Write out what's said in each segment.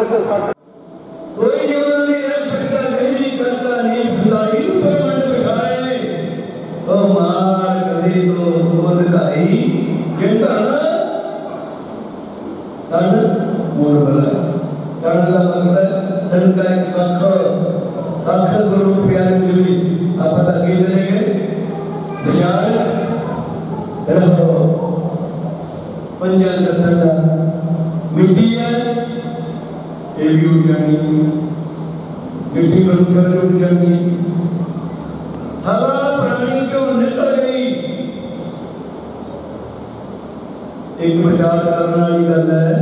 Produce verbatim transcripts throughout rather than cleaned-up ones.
कोई जीवन नहीं रह सकता, नहीं करता नहीं खुदाई पर मन बिठाए, ओ मार कभी तो बोल काई कहता ना तन मोर बला तन का मतलब तन का एक कख कख गुरु प्यारे मिली आप पता की करेंगे विचार रहो पंजन का मिट्टी है ये भी उठ जानी, मिट्टी पर उठ उठ जानी, हवा प्राणी क्यों निकल गई। एक विचार करने वाली गल है,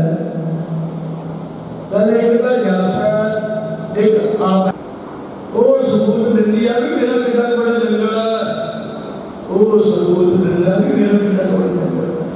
कल एक का जासा एक आप वो सबूत दिंदी है भी मेरा कितना बड़ा जंगल है, वो सबूत दिंदा भी मेरा कितना बड़ा जंगल है,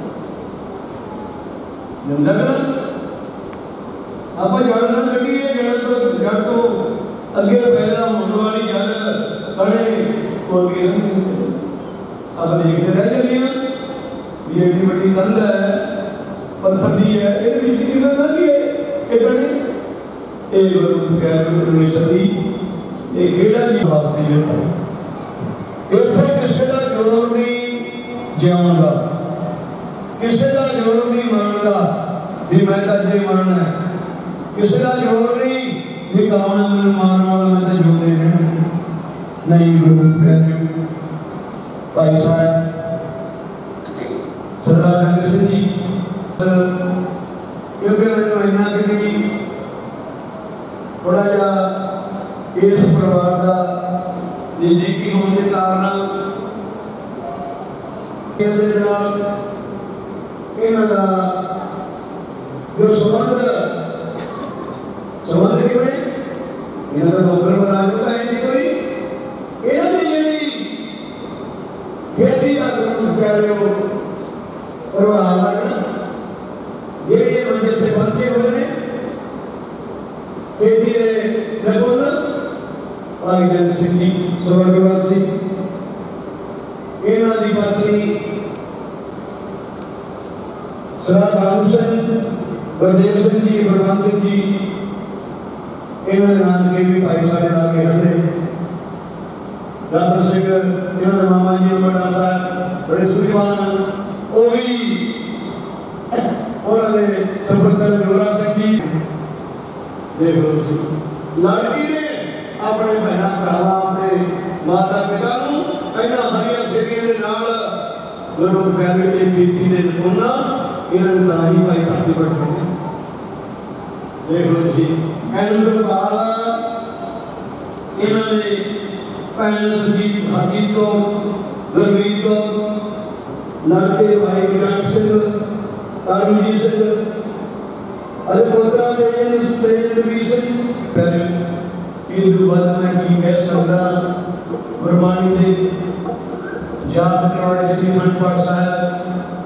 जंगल ना आप जड़ ना कटिए, जड़ तो जड़ तो अगे पैदा होने वाली जड़ खड़े हो गई ना, अब देखते रह जाते हैं ये एडी बड़ी कंध है पत्थर दी है, ये भी जी में ना दिए ये कने ये गुरु प्यारे गुरु सदी ये खेड़ा की बात नहीं है, इत्थे किसी का जोर नहीं जीवन का, किसी का जोर नहीं मरण का भी मैं तो अजे मरना है, किसी का जोर नहीं भी कामना मैंने मारने वाला मैं तो जोड़े नहीं। गुरु प्यारे भाई साहब सरदार जंग सिंह जी क्योंकि मैंने इन्ना कि थोड़ा जा इस परिवार का नजदीकी होने के कारण इन्हों जो संबंध संबंध किमें इन्हों का नौकर बना चुका है नहीं कोई इन्हों की जी खेती का कह रहे हो परिवार ये ये मंजिल से बनते हुए ने खेती के लगभग भाई जंग सिंह जी स्वर्गवासी इन्हों की पत्नी सरदार भानुसन बलदेव सिंह जी बलवंत सिंह जी इन्होंने नाम के भी भाई साहब लागे हले राधा सिंह इन्होंने मामा जी बड़ा साहब बड़े सूर्यवान वो भी उन्होंने सफलता जोरा सिंह जी देखो लड़की ने अपने बहना भरावा अपने माता पिता को इन्होंने हरिया सेवियों के नाल गुरु प्यारे की कीर्ति दे नपुना इन्होंने ना ही भाई धरती पर ठहरे देख लो जी एंड बाला इन्होंने पहले संगीत भागी को गुरमीत को लड़के भाई विराट सिंह तारूजी सिंह अरे पोतरा तेज तेज रवि सिंह फिर हिंदू बात में की कह सकता कुर्बानी दे याद करवाए श्रीमन पाठ साहब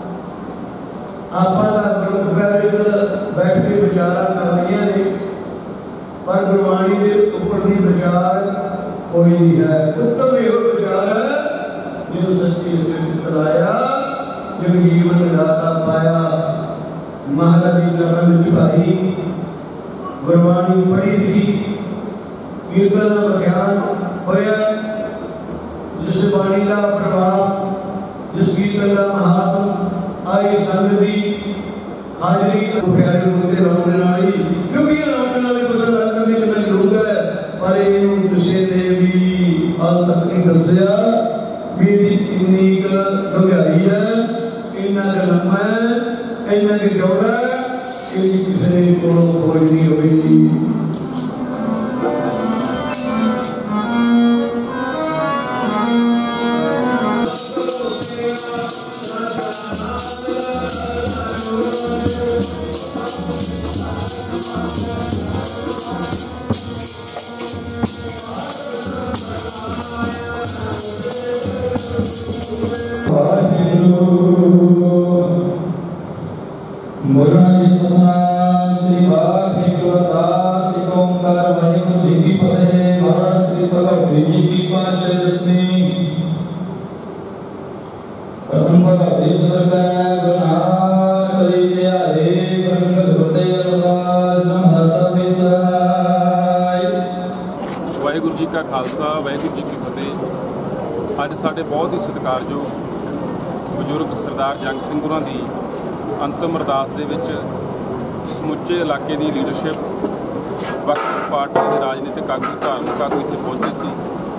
आपा का ग्रुप बैठ बैठ के विचारा कर लिया ने पर गुरबाणी के ऊपर भी विचार कोई नहीं है, उत्तम यो विचार है जो सच्ची सिद्ध कराया जो जीवन दाता पाया महाराजी चरण निभाई गुरबाणी पढ़ी थी कीर्तन बख्यान होया जिस बाणी का प्रभाव जिस कीर्तन का महात्म आई संगति हाजरी प्यारे बोलते रोने वाली क्योंकि ये रोने वाली पता लगा कि मैं लूंगा पर ये दूसरे ने भी हाल तक नहीं दसिया मेरी इतनी का गहराई है इन्ना का लंबा है इन्ना का चौड़ा है कि किसी को कोई नहीं होगी। प्रथम खालसा वाहिगुरू जी की फतेह। अज साडे बहुत ही सत्कारयोग बजुर्ग सरदार जंग सिंह होरां दी अंतिम अरदास दे विच समुचे इलाके की लीडरशिप, वक् पार्टी के राजनीतिक आगू, धार्मिक आगू इत्थे पहुंचे सी।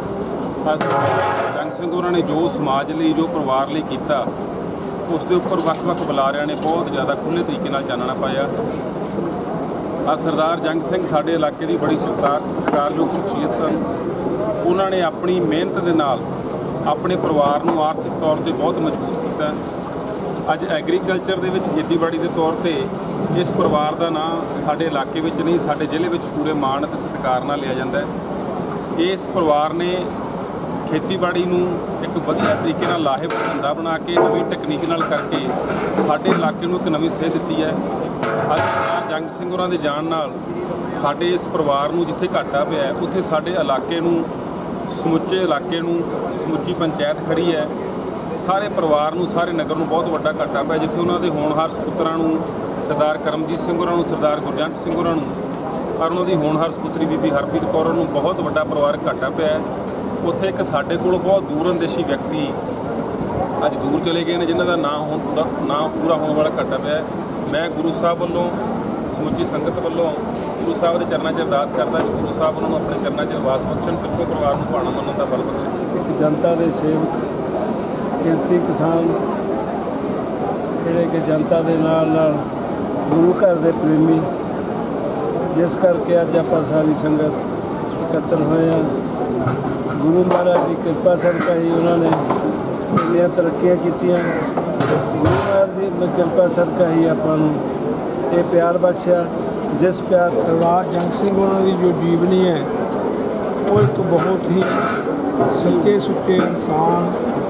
जंग सिंह होरां ने जो समाज लई, जो परिवार लई कीता, उस दे उपर वक् वक् बुलारियां ने बहुत ज़्यादा खुले तरीके नाल चानना पाया। आ सरदार जंग सिंह साडे इलाके की बड़ी सत्कार सत्कारयोग शख्सियत सन। उन्होंने अपनी मेहनत के नाल अपने परिवार को आर्थिक तौर पर बहुत मजबूत किया। अज एग्रीकल्चर के खेतीबाड़ी के तौर पर इस परिवार का नाम साडे इलाके में नहीं, साडे जिले में पूरे माण ते सत्कार नाल लिया जाता है। इस परिवार ने खेतीबाड़ी नूं एक वधिया तरीके नाल लाहेवंद धंधा बना के नवीं टैकनीक नाल करके साडे इलाके नूं एक नवीं सेध दी है। अज सरदार जंग सिंह होरां दे जाण नाल साडे इस परिवार नूं जिथे घाटा पिया है, उत्थे साडे इलाके नूं, समुचे इलाके नूं, समुची पंचायत खड़ी है, सारे परिवार नूं, सारे नगर नूं बहुत वड्डा घाटा पिया। जिथे उन्हां दे होणहार सपुत्रां नूं सरदार करमजीत सिंह होरां नूं, सरदार गुरजंट सिंह होरां नूं और उन्हां दी होणहार सपुत्री बीबी हरप्रीत कौर नूं बहुत वड्डा परिवारक घाटा पिया है। उत्थे एक साडे कोल बहुत दूर अंदेशी व्यक्ति अज दूर चले गए हैं, जिन्हां दा नाम होण पूरा नाम पूरा होने वाला घाटा पिया है। मैं गुरु साहब वालों, समुची संगत वालों गुरु साहब के चरणों 'च अरदास करदा कि गुरु साहब उन्होंने अपने चरणों 'च वास बख्शण, पिछों परिवार को भाणा मनण का बल बख्शण। एक जनता के सेवक, किरती किसान, जिहड़े कि जनता के नाल नाल गुरु घर के प्रेमी, जिस करके अज आपां सारी संगत इकट्ठे होए हैं। गुरु महाराज की कृपा सदका ही उन्होंने इन्नियां तरक्कियां कीतियां। गुरु महाराज की कृपा सदका ही आपां नूं ये प्यार बख्शिया, जिस प्यार सरदार जंग सिंह होरां दी जो जीवनी है वो एक बहुत ही सच्चे सुच्चे इंसान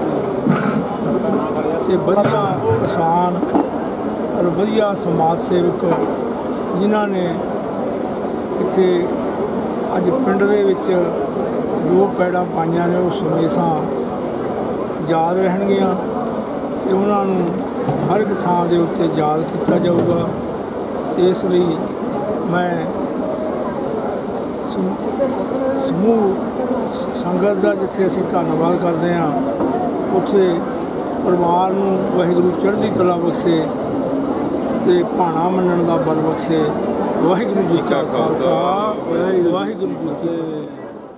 ते वधिया किसान और वधिया समाज सेवक, जिन्हां ने इत्थे अज पिंड दे विच जो पैड़ा पाइयां ने उस हमेशा याद रहणगियां ते उन्हां नूं हर एक थां दे उत्ते याद किया जाऊगा। इसलिए मैं समूह संगत का जिथे असीं धन्नवाद करते हैं, उत्थे परिवार नूं वाहिगुरू चढ़दी कला बख्शे ते भाणा मनण का बल बख्शे। वाहिगुरू जी का खालसा, वाहिगुरू जी की फतेह।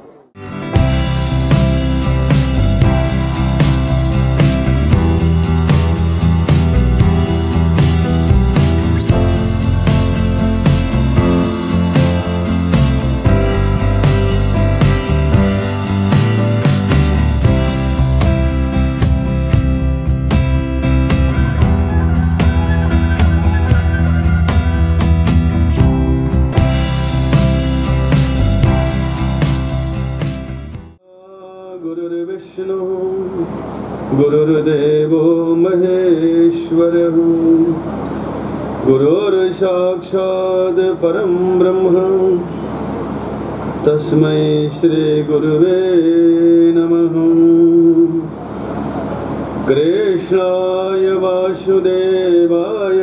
गुरुर्विष्णु गुरुर्देवो महेश्वरः, गुरुर्साक्षात् परं ब्रह्म, तस्मै श्री गुरुवे नमः। कृष्णाय वासुदेवाय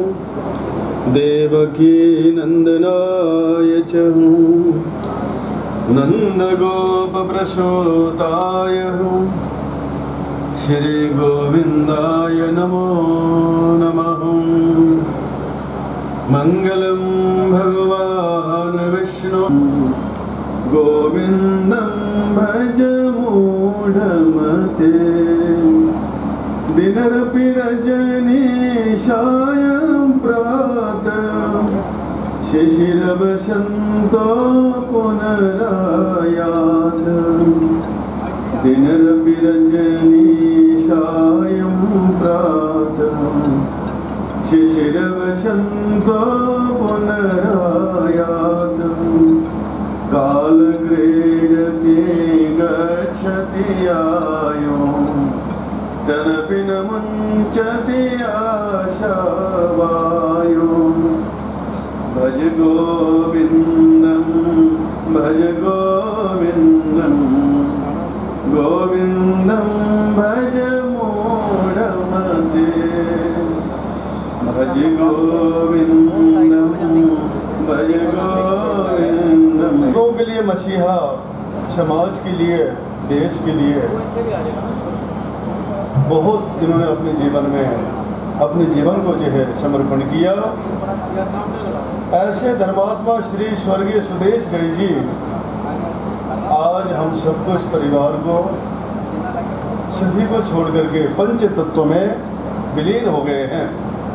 देवकी नंदनाय च नंदगोप प्रसूताय श्री गोविंदाय नमो नमः। मंगलम भगवान विष्णु गोविंदम भज मूढ़मते, दिनरपि रजनीशायं प्रातः शिशिरवसन्तो पुनरायात। दिनरपि रजनीशायं प्रातः शिशिरवसन्तो पुनरायात। कालक्रीडति गच्छति आयो, तदपि न मुञ्चति आशावायो। भज गोविंदम भज गोविंदम गोविंदम भज मूढ़मते। भज गोविंदम भज गोविंदम। लोगों के लिए मसीहा समाज के लिए, देश के लिए बहुत इन्होंने अपने जीवन में अपने जीवन को जो है समर्पण किया। ऐसे धर्मात्मा श्री स्वर्गीय सुदेश गई जी आज हम सबको, इस परिवार को, सभी को छोड़ करके पंच तत्वों में विलीन हो गए हैं।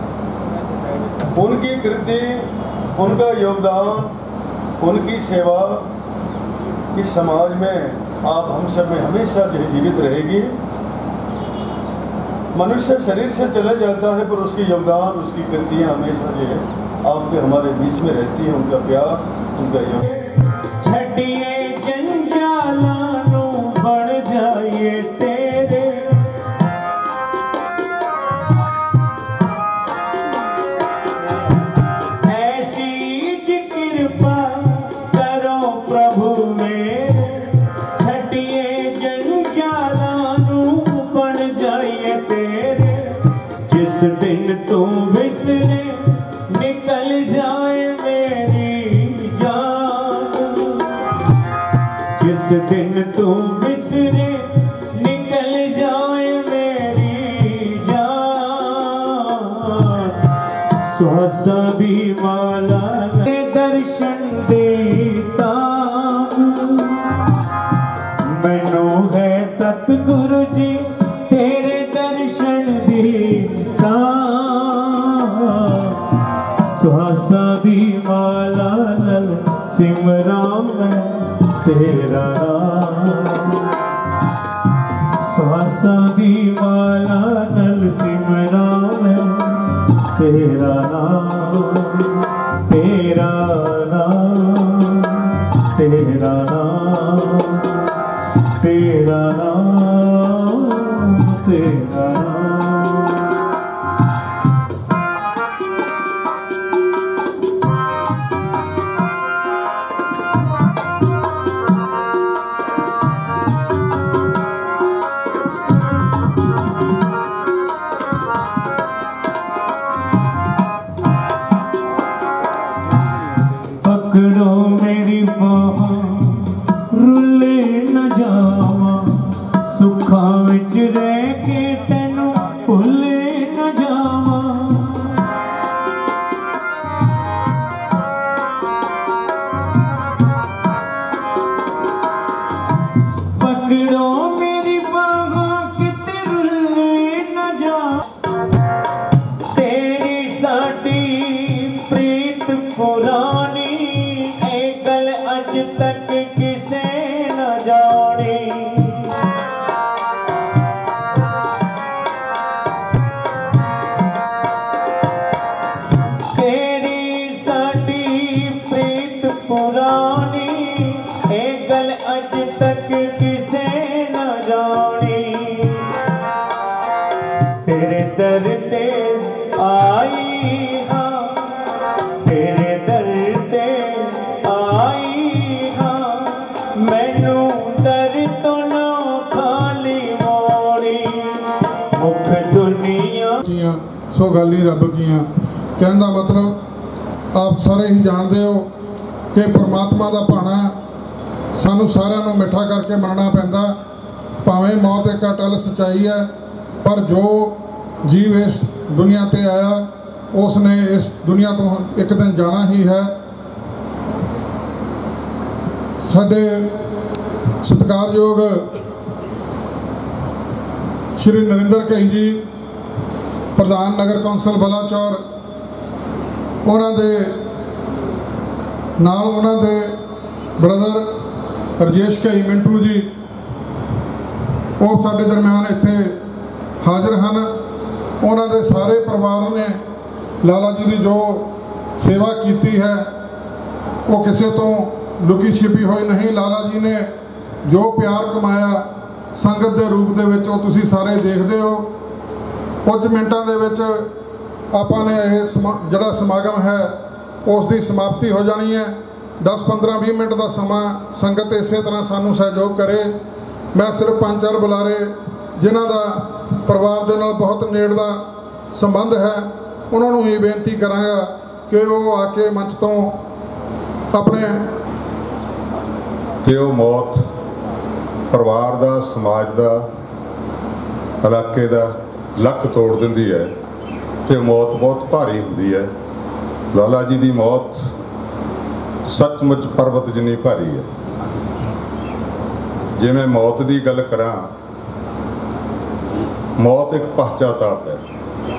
उनकी कृति, उनका योगदान, उनकी सेवा इस समाज में आप हम सब में हमेशा जो है जीवित रहेगी। मनुष्य शरीर से चला जाता है पर उसके योगदान, उसकी कृतियाँ हमेशा जो है आपके हमारे बीच में रहती हैं। उनका प्यार, उनका योगदान। बढ़ जाइए तेरे ऐसी कृपा करो प्रभु में, छटिए जंजालानू बढ़ जाइए तेरे। जिस दिन तू बिसरे निकल जाए मेरी जान, जिस दिन तू बिसरे निकल जाए मेरी जान। श्वासा भी माला दर्शन देता मैनू है सतगुरु जी तेरे दर्शन देता। श्वासा भी माला नल सिमराम तेरा नाम, श्वासा दी माला नल सिमराम तेरा नाम, तेरा नाम, तेरा नाम, तेरा नाम, तेरा नाम। पकड़ो मेरी बाह रुले न जावा, सुखा विच रह के तेनू भुले न जावा। पकड़ो मेरी बाह किते रुले न जा, तेरी साडी प्रीत पुरानी गल अज तक किसे न जानी। तेरी साडी प्रीत पुरानी ए गल अज तक किसे न जानी। तेरे दर ते आई हाँ, तेरे दर ते आई हाँ, मैनू दर तो ना खाली मोड़ी मुख दुनिया कीਆਂ सो गल ही रब कीਆਂ। कहने का मतलब आप सारे ही जानते हो कि परमात्मा का भाना सानू सारिਆਂ ਨੂੰ मिठा करके मनना पैंदा। भावें मौत एक अटल सच्चाई है पर जो जीव इस दुनिया ते आया उसने इस दुनिया तो एक दिन जाना ही है। साडे सत्कारयोग श्री नरिंदर कई जी प्रधान नगर कौंसल बलाचौर, उन्होंने नाल उन्होंने ब्रदर रजेश कई मिंटू जी वो साडे दरम्यान इत्थे हाजिर हैं। उन्होंने सारे परिवार ने लाला जी की जो सेवा की है वो किसी तो लुकी छिपी हुई नहीं। लाला जी ने जो प्यार कमाया संगत के रूप के सारे देखते हो। कुछ मिनटों के आपने यह समा जड़ा समागम है उसकी समाप्ति हो जानी है। दस पंद्रह भी मिनट का समा संगत इस तरह सानू सहयोग करे। मैं सिर्फ पांच चार बुलारे जिन्हों का परिवार के नाल बहुत नेड़ला संबंध है उन्होंने ही बेनती करांगा कि वो आके मंच तो अपने कि वो मौत ਪਰਿਵਾਰ ਦਾ, ਸਮਾਜ ਦਾ, ਇਲਾਕੇ ਦਾ ਲੱਕ ਤੋੜ ਦਿੰਦੀ ਹੈ ਤੇ ਮੌਤ ਬਹੁਤ ਭਾਰੀ ਹੁੰਦੀ ਹੈ। ਲਾਲਾ ਜੀ ਦੀ ਮੌਤ ਸੱਚਮੁੱਚ ਪਰਬਤ ਜਿੰਨੀ ਭਾਰੀ ਹੈ। ਜੇ ਮੈਂ ਮੌਤ ਦੀ ਗੱਲ ਕਰਾਂ, ਮੌਤ ਇੱਕ ਪਛਤਾਤਾਪ ਹੈ।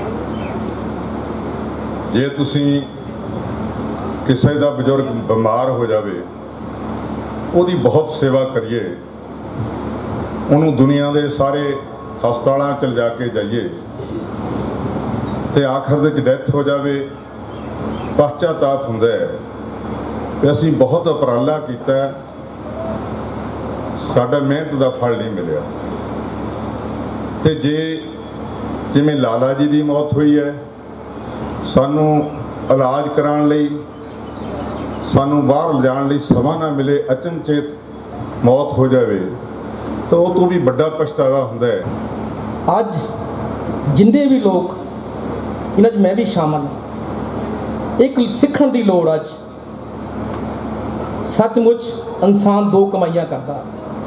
ਜੇ ਤੁਸੀਂ ਕਿਸੇ ਦਾ ਬਜ਼ੁਰਗ ਬਿਮਾਰ ਹੋ ਜਾਵੇ, ਉਹਦੀ ਬਹੁਤ ਸੇਵਾ ਕਰੀਏ, ਉਹਨੂੰ ਦੁਨੀਆ ਦੇ ਸਾਰੇ ਹਸਪਤਾਲਾਂ 'ਚ ਲਿਜਾ ਕੇ ਜਾਈਏ ਤੇ ਆਖਰ ਦੇ ਵਿੱਚ ਡੈਥ ਹੋ ਜਾਵੇ, ਪਛਤਾਤਾਪ ਹੁੰਦਾ ਹੈ ਕਿ ਅਸੀਂ ਬਹੁਤ ਉਪਰਾਲਾ ਕੀਤਾ, ਸਾਡਾ ਮਿਹਨਤ ਦਾ ਫਲ ਨਹੀਂ ਮਿਲਿਆ। ਤੇ ਜੇ ਜਿਵੇਂ ਲਾਲਾ ਜੀ ਦੀ ਮੌਤ ਹੋਈ ਹੈ, ਸਾਨੂੰ ਇਲਾਜ ਕਰਾਉਣ ਲਈ, ਸਾਨੂੰ ਬਾਹਰ ਲਿਜਾਣ ਲਈ ਸਮਾਂ ਨਾ ਮਿਲੇ, ਅਚਨਚੇਤ ਮੌਤ ਹੋ ਜਾਵੇ ਤਾਂ ਉਹ ਤੋਂ ਵੀ ਵੱਡਾ ਪਛਤਾਵਾ ਹੁੰਦਾ ਹੈ। ਅੱਜ ਜਿੰਨੇ ਵੀ ਲੋਕ, ਇਹਨਾਂ 'ਚ ਮੈਂ ਵੀ ਸ਼ਾਮਲ, ਇੱਕ ਸਿੱਖਣ ਦੀ ਲੋੜ। ਅੱਜ ਸੱਚਮੁੱਚ ਇਨਸਾਨ ਦੋ ਕਮਾਈਆਂ ਕਰਦਾ,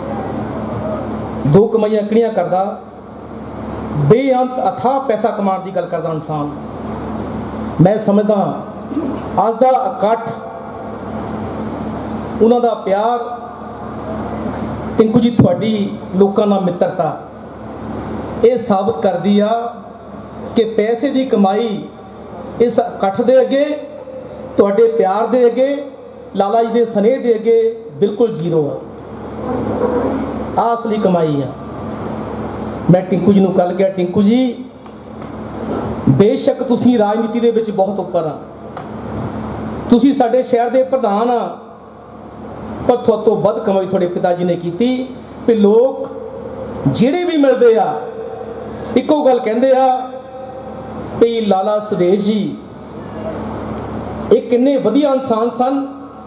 ਦੋ ਕਮਾਈਆਂ ਕਿਹੜੀਆਂ ਕਰਦਾ? ਬੇਅੰਤ ਅਥਾਹ ਪੈਸਾ ਕਮਾਉਣ ਦੀ ਗੱਲ ਕਰਦਾ ਇਨਸਾਨ। ਮੈਂ ਸਮਝਦਾ ਅੱਜ ਦਾ ਇਕੱਠ, ਉਹਨਾਂ ਦਾ ਪਿਆਰ, ਟਿੰਕੂ ਜੀ ਤੁਹਾਡੀ ਲੋਕਾਂ ਨਾਲ ਮਿੱਤਰਤਾ, ਇਹ ਸਾਬਤ ਕਰਦੀ ਆ ਕਿ ਪੈਸੇ ਦੀ ਕਮਾਈ ਇਸ ਇਕੱਠ ਦੇ ਅੱਗੇ, ਤੁਹਾਡੇ ਪਿਆਰ ਦੇ ਅੱਗੇ, ਲਾਲਾ ਜੀ ਦੇ ਸਨੇਹ ਦੇ ਅੱਗੇ ਬਿਲਕੁਲ ਜ਼ੀਰੋ ਆ। ਆਹ ਅਸਲੀ ਕਮਾਈ ਆ। ਮੈਂ ਟਿੰਕੂ ਜੀ ਨੂੰ ਕੱਲ ਕਿਹਾ, ਟਿੰਕੂ ਜੀ ਬੇਸ਼ੱਕ ਤੁਸੀਂ ਰਾਜਨੀਤੀ ਦੇ ਵਿੱਚ ਬਹੁਤ ਉੱਪਰ ਆ, ਤੁਸੀਂ ਸਾਡੇ ਸ਼ਹਿਰ ਦੇ ਪ੍ਰਧਾਨ ਆ, ਪਰ ਤੁਹਾਡੇ ਤੋਂ ਵੱਧ ਕਮਾਈ ਤੁਹਾਡੇ ਪਿਤਾ ਜੀ ਨੇ ਕੀਤੀ। ਵੀ ਲੋਕ ਜਿਹੜੇ ਵੀ ਮਿਲਦੇ ਆ ਇੱਕੋ ਗੱਲ ਕਹਿੰਦੇ ਆ ਵੀ ਲਾਲਾ ਸੁਦੇਸ਼ ਜੀ ਇਹ ਕਿੰਨੇ ਵਧੀਆ ਇਨਸਾਨ ਸਨ।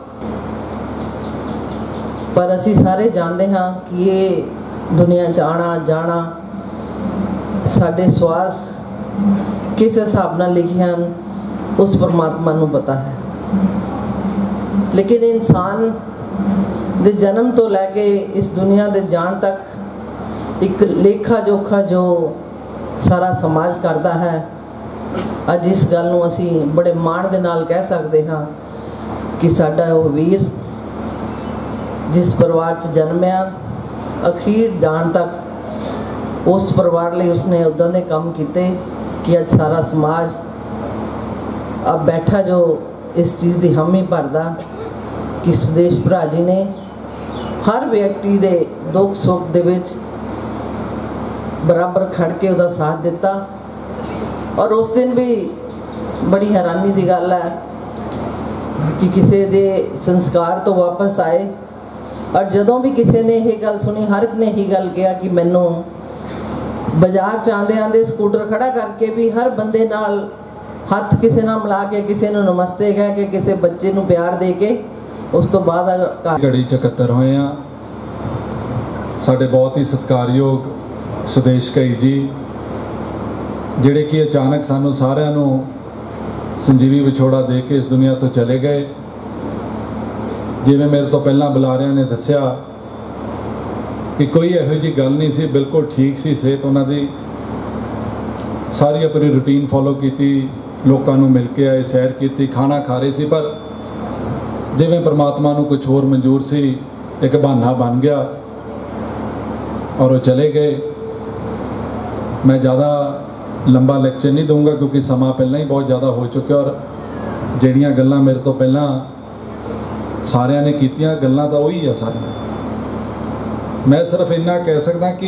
ਪਰ ਅਸੀਂ ਸਾਰੇ ਜਾਣਦੇ ਹਾਂ ਕਿ ਇਹ ਦੁਨੀਆ 'ਚ ਆਉਣਾ ਜਾਣਾ, ਸਾਡੇ ਸਵਾਸ ਕਿਸ ਹਿਸਾਬ ਨਾਲ ਲਿਖੇ ਹਨ ਉਸ ਪਰਮਾਤਮਾ ਨੂੰ ਪਤਾ ਹੈ। ਲੇਕਿਨ ਇਨਸਾਨ ਦੇ ਜਨਮ ਤੋਂ ਲੈ ਕੇ ਇਸ ਦੁਨੀਆ ਦੇ ਜਾਣ ਤੱਕ ਇੱਕ ਲੇਖਾ ਜੋਖਾ ਜੋ ਸਾਰਾ ਸਮਾਜ ਕਰਦਾ ਹੈ, ਅੱਜ ਇਸ ਗੱਲ ਨੂੰ ਅਸੀਂ ਬੜੇ ਮਾਣ ਦੇ ਨਾਲ ਕਹਿ ਸਕਦੇ ਹਾਂ ਕਿ ਸਾਡਾ ਉਹ ਵੀਰ ਜਿਸ ਪਰਿਵਾਰ 'ਚ ਜਨਮਿਆ, ਅਖੀਰ ਜਾਣ ਤੱਕ ਉਸ ਪਰਿਵਾਰ ਲਈ ਉਸਨੇ ਉੱਦਾਂ ਦੇ ਕੰਮ ਕੀਤੇ ਕਿ ਅੱਜ ਸਾਰਾ ਸਮਾਜ ਆ ਬੈਠਾ ਜੋ ਇਸ ਚੀਜ਼ ਦੀ ਹਾਮੀ ਭਰਦਾ ਕਿ ਸੁਦੇਸ਼ ਭਰਾ ਜੀ ਨੇ ਹਰ ਵਿਅਕਤੀ ਦੇ ਦੁੱਖ ਸੁੱਖ ਦੇ ਵਿੱਚ ਬਰਾਬਰ ਖੜ ਕੇ ਉਹਦਾ ਸਾਥ ਦਿੱਤਾ। ਔਰ ਉਸ ਦਿਨ ਵੀ ਬੜੀ ਹੈਰਾਨੀ ਦੀ ਗੱਲ ਹੈ ਕਿ ਕਿਸੇ ਦੇ ਸੰਸਕਾਰ ਤੋਂ ਵਾਪਸ ਆਏ, ਔਰ ਜਦੋਂ ਵੀ ਕਿਸੇ ਨੇ ਇਹ ਗੱਲ ਸੁਣੀ, ਹਰ ਇੱਕ ਨੇ ਇਹੀ ਗੱਲ ਕਿਹਾ ਕਿ ਮੈਨੂੰ ਬਾਜ਼ਾਰ 'ਚ ਆਉਂਦੇ ਆਉਂਦੇ ਸਕੂਟਰ ਖੜਾ ਕਰਕੇ ਵੀ ਹਰ ਬੰਦੇ ਨਾਲ ਹੱਥ ਕਿਸੇ ਨਾਲ ਮਿਲਾ ਕੇ, ਕਿਸੇ ਨੂੰ ਨਮਸਤੇ ਕਹਿ ਕੇ, ਕਿਸੇ ਬੱਚੇ ਨੂੰ ਪਿਆਰ ਦੇ ਕੇ ਉਸ ਤੋਂ ਬਾਅਦ ਘੜੀ 'ਚ ਇਕੱਤਰ ਹੋਏ ਆ। ਸਾਡੇ ਬਹੁਤ ਹੀ ਸਤਿਕਾਰਯੋਗ ਸੁਦੇਸ਼ ਘਈ ਜੀ, ਜਿਹੜੇ ਕਿ ਅਚਾਨਕ ਸਾਨੂੰ ਸਾਰਿਆਂ ਨੂੰ ਸੰਜੀਵੀ ਵਿਛੋੜਾ ਦੇ ਕੇ ਇਸ ਦੁਨੀਆ ਤੋਂ ਚਲੇ ਗਏ। ਜਿਵੇਂ ਮੇਰੇ ਤੋਂ ਪਹਿਲਾਂ ਬੁਲਾਰਿਆਂ ਨੇ ਦੱਸਿਆ ਕਿ ਕੋਈ ਇਹੋ ਜਿਹੀ ਗੱਲ ਨਹੀਂ ਸੀ, ਬਿਲਕੁਲ ਠੀਕ ਸੀ ਸਿਹਤ ਉਹਨਾਂ ਦੀ, ਸਾਰੀ ਆਪਣੀ ਰੂਟੀਨ ਫੋਲੋ ਕੀਤੀ, ਲੋਕਾਂ ਨੂੰ ਮਿਲ ਕੇ ਆਏ, ਸੈਰ ਕੀਤੀ, ਖਾਣਾ ਖਾ ਰਹੇ ਸੀ, ਪਰ ਜਿਵੇਂ ਪਰਮਾਤਮਾ ਨੂੰ ਕੁਝ ਹੋਰ ਮਨਜ਼ੂਰ ਸੀ, ਇੱਕ ਬਹਾਨਾ ਬਣ ਗਿਆ ਔਰ ਉਹ ਚਲੇ ਗਏ। ਮੈਂ ਜ਼ਿਆਦਾ ਲੰਬਾ ਲੈਕਚਰ ਨਹੀਂ ਦਊਂਗਾ ਕਿਉਂਕਿ ਸਮਾਂ ਪਹਿਲਾਂ ਹੀ ਬਹੁਤ ਜ਼ਿਆਦਾ ਹੋ ਚੁੱਕਿਆ, ਔਰ ਜਿਹੜੀਆਂ ਗੱਲਾਂ ਮੇਰੇ ਤੋਂ ਪਹਿਲਾਂ ਸਾਰਿਆਂ ਨੇ ਕੀਤੀਆਂ ਗੱਲਾਂ ਤਾਂ ਉਹੀ ਆ ਸਾਰੀਆਂ। ਮੈਂ ਸਿਰਫ ਇੰਨਾ ਕਹਿ ਸਕਦਾ ਕਿ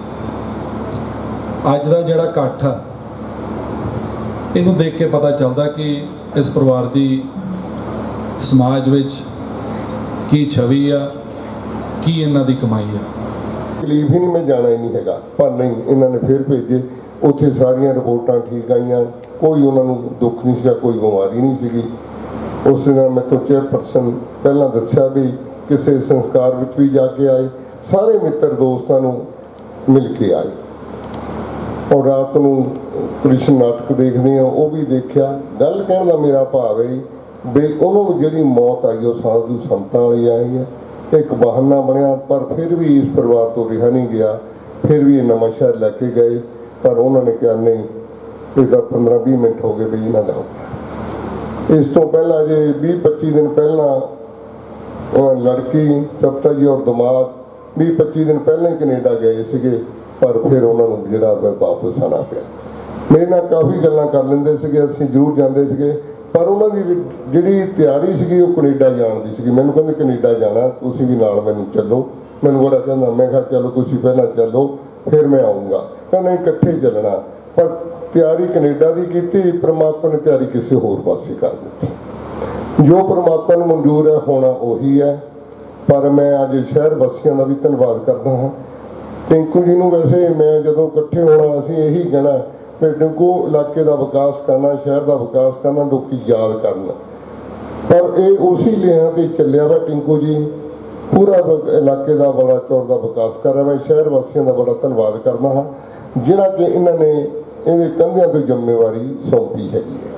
ਅੱਜ ਦਾ ਜਿਹੜਾ ਇਕੱਠ ਆ, ਇਹਨੂੰ ਦੇਖ ਕੇ ਪਤਾ ਚੱਲਦਾ ਕਿ ਇਸ ਪਰਿਵਾਰ ਦੀ ਸਮਾਜ ਵਿੱਚ ਕੀ ਛਵੀ ਆ, ਕੀ ਇਹਨਾਂ ਦੀ ਕਮਾਈ ਆ। ਤਕਲੀਫ ਹੀ ਨਹੀਂ, ਮੈਂ ਜਾਣਾ ਹੀ ਨਹੀਂ ਹੈਗਾ, ਪਰ ਨਹੀਂ ਇਹਨਾਂ ਨੇ ਫਿਰ ਭੇਜੇ। ਉੱਥੇ ਸਾਰੀਆਂ ਰਿਪੋਰਟਾਂ ਠੀਕ ਆਈਆਂ, ਕੋਈ ਉਹਨਾਂ ਨੂੰ ਦੁੱਖ ਨਹੀਂ ਸੀਗਾ, ਕੋਈ ਬਿਮਾਰੀ ਨਹੀਂ ਸੀਗੀ। ਉਸ ਦਿਨ ਮੈਂ ਤੋਂ ਚੇਅਰਪਰਸਨ ਪਹਿਲਾਂ ਦੱਸਿਆ ਵੀ ਕਿਸੇ ਸੰਸਕਾਰ ਵਿੱਚ ਵੀ ਜਾ ਕੇ ਆਏ, ਸਾਰੇ ਮਿੱਤਰ ਦੋਸਤਾਂ ਨੂੰ ਮਿਲ ਕੇ ਆਏ, ਔਰ ਰਾਤ ਨੂੰ ਕ੍ਰਿਸ਼ਨ ਨਾਟਕ ਦੇਖਦੇ ਆ ਉਹ ਵੀ ਦੇਖਿਆ। ਗੱਲ ਕਹਿਣ ਦਾ ਮੇਰਾ ਭਾਵ ਹੈ ਵੀ ਉਹਨੂੰ ਜਿਹੜੀ ਮੌਤ ਆਈ ਉਹ ਸਾਧੂ ਸੰਤਾਂ ਵਾਲੀ ਆਈ ਹੈ, एक बहाना बनया, पर फिर भी इस परिवार तो रिहा नहीं गया। फिर भी नवां शहर लैके गए, पर उन्होंने कहा नहीं, इसका पंद्रह भी मिनट हो गए भी इन्हों का हो गया। इस तो पहला जे भी पच्ची दिन पहला लड़की सप्ता जी और दमाद भी पच्ची दिन पहले ही कनेडा गए थे, पर फिर उन्होंने जोड़ा वापस आना पाया। मेरे नाल काफ़ी गल्लां कर लेंदे सीगे, असीं जरूर जांदे सीगे, पर उन्होंने जिहड़ी तैयारी सीगी वो कनेडा जाण दी सीगी। मैनूं कहंदे कनेडा जाना, तुसीं भी नाल मैनूं चलो। मैनूं बड़ा कहंदा, मैं कहा चलो तुसीं पहलां चलो फिर मैं आऊँगा। कहंदा नहीं इकट्ठे चलना, पर तैयारी कनेडा की कीती, परमात्मा ने तैयारी किसी होर पासे कर दी। जो परमात्मा नूं मंजूर है होना उही है। पर मैं अज शहर वासियों का भी धन्यवाद करता हाँ। टिंकू जी नूं वैसे मैं जदों इकट्ठे होना असीं यही कहना कि टिंकू इलाके का विकास करना, शहर का विकास करना, लोग याद करना। पर यह उसी लिहां ते चलिया वा। टिंकू जी पूरा इलाके का बड़ा चौर का विकास कर रहा। मैं शहर वासियों का बड़ा धन्यवाद करना हाँ, जिहड़ा कि इन्होंने इहदे कंधिਆਂ तो जिम्मेवारी सौंपी हैगी है।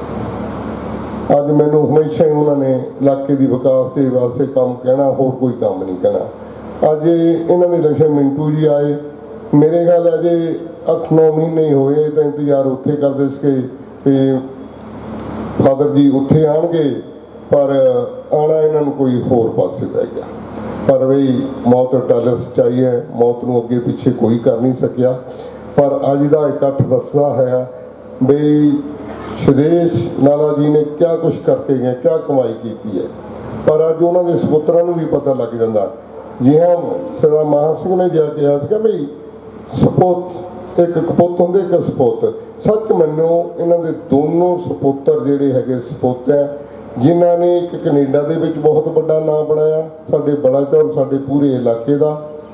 अज मैनूं हमेशा ही उन्होंने इलाके की विकास के वास्ते काम कहना, होर कोई काम नहीं कहना। अज इन्होंने लक्ष्य मिंटू जी आए, मेरे ख्याल अजे अठ नौ महीने ही होए तो इंतजार उत्थे करते थे फादर जी उत्थे आएंगे, पर आना इन्होंने कोई होर पासे पै गया। पर बई मौत टल सच्चाई है, मौत नूं अगे पिछे कोई कर नहीं सकिया। पर अज का इकट्ठ दसदा है बई सुदेश नाला जी ने क्या कुछ करके गए, क्या कमाई की है। पर अज उन्होंने सपुत्रों भी पता लग जाता। जिहां सरदार महान सिंह ने जा कहा था बई सपुत एक कपुत होंगे एक सपुत, सच मनो इन्हों के दोनों सपुत्र जोड़े है सपुत है, जिन्हों ने एक कनेडा के विच बहुत बड़ा नाम बनाया साडे बड़ाचौर साडे पूरे इलाके का।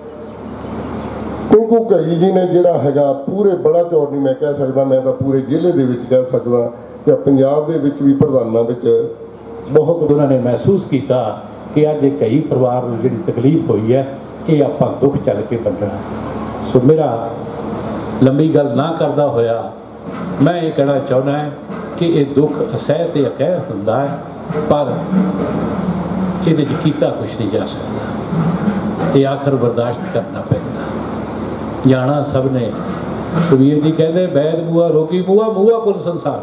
टिंकू कई जी ने जोड़ा है पूरे बड़ाचौर नहीं मैं कह सकता, मैं तो पूरे जिले के कह सकता या पंजाब के भी प्रधानों बहुत उन्होंने महसूस किया कि अज कई परिवार को जी तकलीफ हुई है, ये आप दुख चल के बंटना। सो मेरा लंबी गल ना करता होया मैं ये कहना चाहना है कि ये दुख असह तो अकह होंदा है, पर ये किया कुछ नहीं जा सकता, ये आखिर बर्दाश्त करना पैंदा। जाना सब ने, कबीर जी कहते बैद मुआ रोगी मुआ मुआ कुल संसार।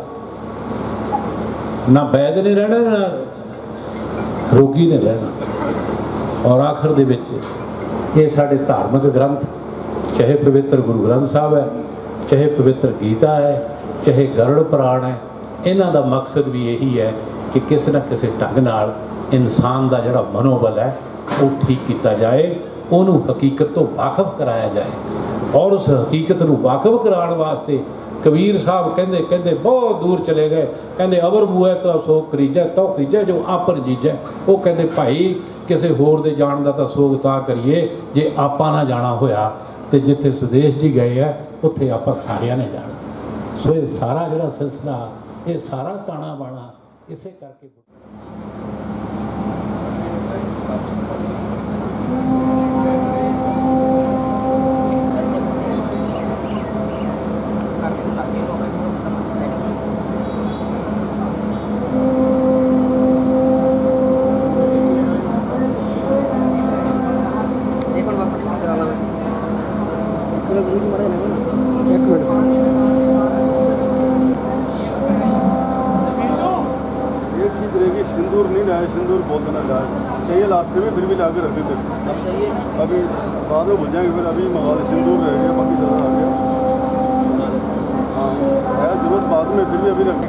ना बैद ने रहना ना रोगी ने रहना। और आखिर दे विच ये साडे धार्मिक ग्रंथ, चाहे पवित्र गुरु ग्रंथ साहब है, चाहे पवित्र गीता है, चाहे गरुड़ पुराण है, इन्हां दा मकसद भी यही है कि किसी न किसी ढंग नाल इंसान का जिहड़ा मनोबल है वो ठीक किया जाए, उन्होंने हकीकत तो वाकफ कराया जाए। और उस हकीकत को वाकफ कराने वास्ते कबीर साहब कहते कहते बहुत दूर चले गए, कहते अवर बूए तो सोग करीजा तो करीजा जो आपर जीजा। वो कहते भाई किसी होर दे जाण दा तां सोग तां करिए जे आपां ना जाना होया, तो जिथे सुदेश जी गए है उत्थे आपां सारियां ने जाना। सो ये सारा जिहड़ा सिलसिला ये सारा ताना बाना इसे करके सिंदूर नहीं लाया, सिंदूर बोल देना लाया चाहिए लास्ट में, फिर भी ला के रख देते। अभी बाद में भूल जाएंगे, फिर अभी मंगा दे सिंदूर रह गया, बाकी ज़्यादा आ गया। हाँ है जरूरत बाद में, फिर भी अभी रख।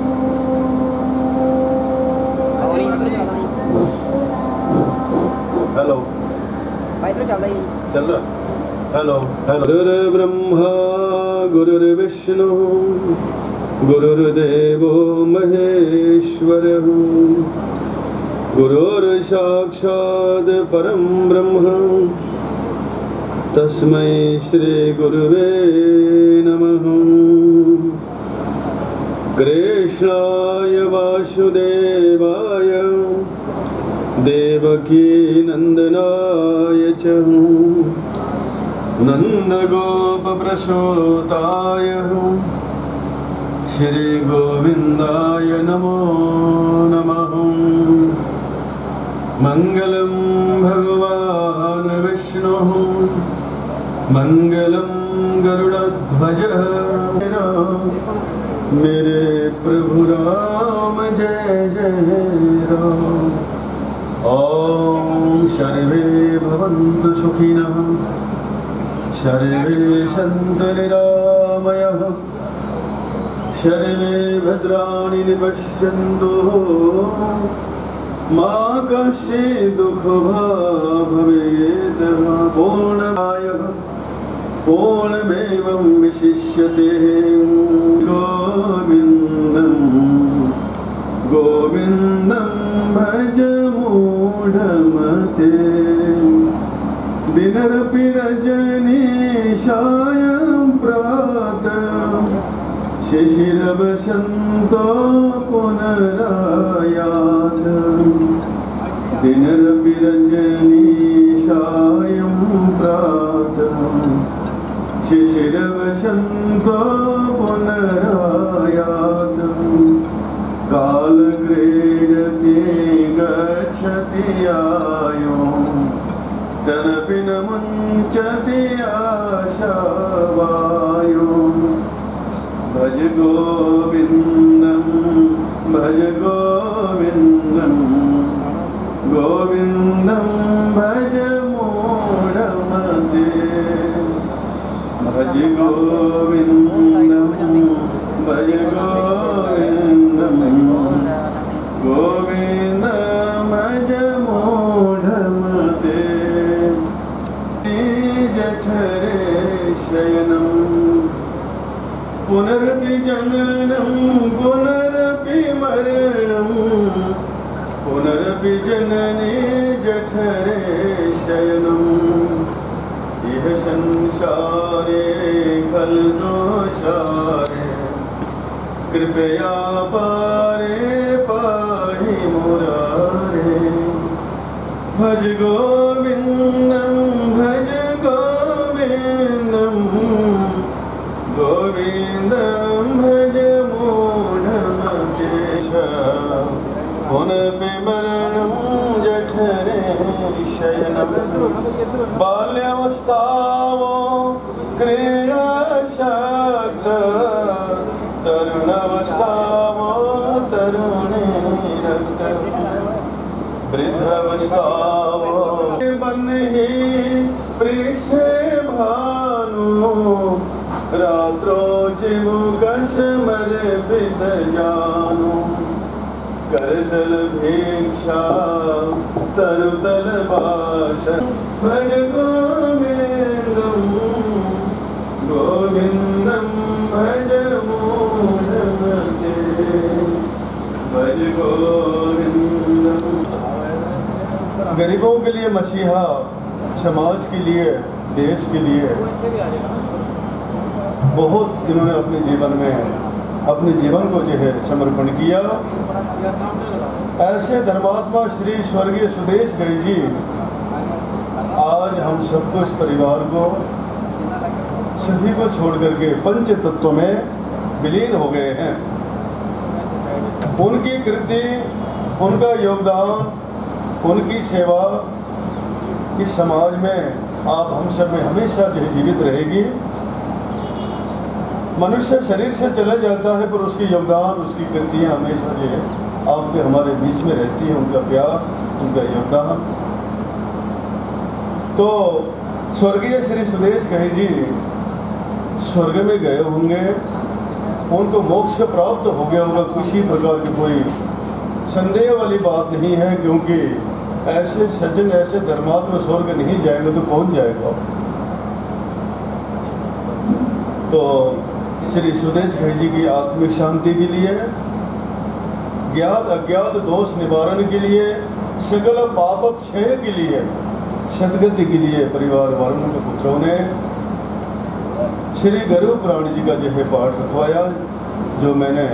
हेलो चल रहा हेलो हेलो। गुरुर्ब्रह्मा गुरुर्विष्णु गुरुर्देवो महेश्वरः गुरुर्साक्षात् परं ब्रह्म तस्मै श्री गुरुवे नमः। कृष्णाय वासुदेवाय देवकी नंदनाय च नंदगोपप्रसूताय श्री गोविंदाय नमो नमः। मंगलम मंगलम गरुड़ध्वज मेरे प्रभु राम जय जय राम। ओम सर्वे भवन्तु सुखिनः सर्वे सन्तु निरामयाः सर्वे भद्राणि पश्यन्तु मा कश्चित् दुःखभाग् भवेत्। पूर्णमाय पूर्णमेवं विशिष्यते। गोविन्दं गोविन्दं भज मूढमते दिनरपि रजनीशायं प्रातः शिशिरवसन्तो पुनरायात् दिनरपि रजनीशायं प्रातः शिशिरवसन्तो पुनरायात् कालक्रीडति गच्छति आयो तदपि न मुञ्चति आशावायो। भज गोविन्दं भज गोविन्दं गोविन्दं भज मूढमते भज गोविन्दं भज गोविन्दं गोविन्दं भज मूढमते जठरे शयनं पुनरपि जननं पुनरपि मरणं पुनरपि जनने जठरे शयनं इह संसारे खलदोषारे कृपया पारे पाहि मुरारे। भज गोविन्दं भज गोविन्दं गोविन्दं भज मूढमते पुनरपि मरणं जठरे शयनं बाल्यावस्थावो क्रीडाशक्त तरुणावस्थावो तरुणी रक्त वृद्धावस्थावो बन्हि पृष्ठे भानु रात्रो चिमुकशमर्पित जानु करतल भिक्षा तरुतल भाष। भज गोविन्दं गोविन्दं भज मूढमते भज गोविन्दं। गरीबों के लिए मसीहा, समाज के लिए, देश के लिए बहुत जिन्होंने अपने जीवन में अपने जीवन को जो है समर्पण किया। ऐसे धर्मात्मा श्री स्वर्गीय सुदेश गई जी आज हम सबको, इस परिवार को, सभी को छोड़ करके पंच तत्व में विलीन हो गए हैं। उनकी कृति, उनका योगदान, उनकी सेवा इस समाज में आप हम सब में हमेशा जो है जीवित रहेगी। मनुष्य शरीर से चला जाता है पर उसकी योगदान, उसकी कृतियाँ हमेशा जो है आपके हमारे बीच में रहती है। उनका प्यार, उनका योगदान। तो स्वर्गीय श्री सुदेश गही जी स्वर्ग में गए होंगे, उनको मोक्ष प्राप्त हो गया होगा, किसी प्रकार की कोई संदेह वाली बात नहीं है। क्योंकि ऐसे सज्जन, ऐसे धर्मात्मा स्वर्ग नहीं जाएंगे तो कौन जाएगा। तो श्री सुदेश गही जी की आत्मिक शांति के लिए, ज्ञात अज्ञात दोष निवारण के लिए, सकल पाप क्षय के लिए, सदगति के लिए परिवार वालों के पुत्रों ने श्री गरुड़ पुराण जी का जो है पाठ रखवाया, जो मैंने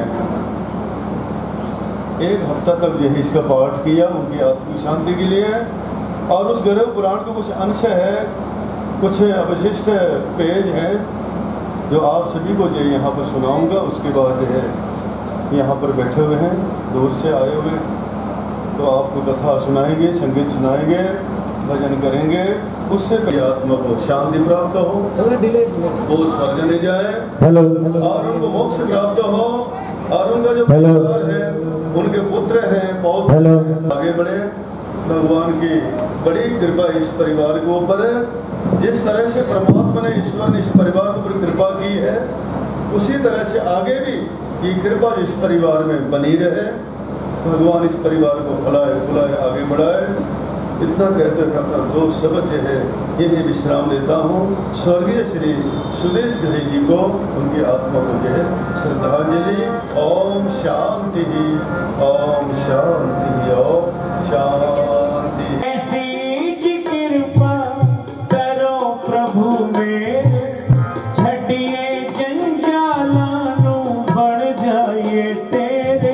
एक हफ्ता तक जो है इसका पाठ किया उनकी आत्मिक शांति के लिए। और उस गरुड़ पुराण के कुछ अंश है, कुछ अवशिष्ट पेज हैं जो आप सभी को जो यहाँ पर सुनाऊंगा। उसके बाद जो है यहाँ पर बैठे हुए हैं, दूर से आए हुए, तो आपको कथा सुनाएंगे, संगीत सुनाएंगे। भजन करेंगे उससे आत्मा को शांति प्राप्त हो, वो स्वर्ग ले जाए और उनको मोक्ष प्राप्त हो और उनका जो परिवार है, उनके पुत्र हैं, पौत्र हैं, आगे बढ़े। भगवान की बड़ी कृपा इस परिवार के ऊपर है। जिस तरह से परमात्मा ने ईश्वर ने इस परिवार के ऊपर कृपा की है, उसी तरह से आगे भी ये कृपा इस परिवार में बनी रहे। भगवान इस परिवार को फलाए फुलाए आगे बढ़ाए। इतना कहते हुए अपना दो शब्द जो है यही विश्राम देता हूँ। स्वर्गीय श्री सुदेश गिरी जी को, उनकी आत्मा को जो है श्रद्धांजलि। ओम शांति, ओम शांति, ओम शांति। ऐसी जी कृपा करो प्रभु मेरे, छड़िए जंजालानू बढ़ जाइए तेरे।